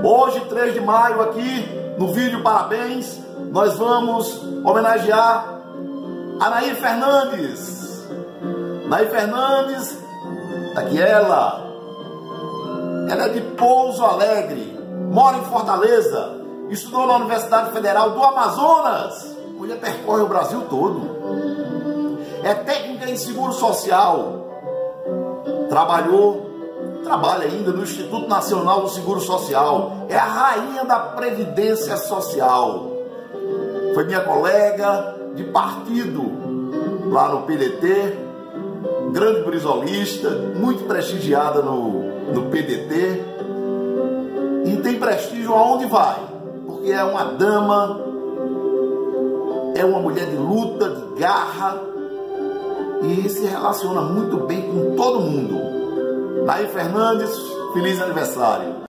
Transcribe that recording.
Hoje, 3 de maio, aqui no vídeo Parabéns, nós vamos homenagear a Nair Fernandes. Nair Fernandes, aqui ela é de Pouso Alegre, mora em Fortaleza, estudou na Universidade Federal do Amazonas, onde percorre o Brasil todo. É técnica em seguro social, trabalha ainda no Instituto Nacional do Seguro Social, é a rainha da Previdência Social. Foi minha colega de partido lá no PDT, grande brisolista, muito prestigiada no PDT, e tem prestígio aonde vai, porque é uma dama, é uma mulher de luta, de garra, e se relaciona muito bem com todo mundo. Nair Fernandes, feliz aniversário.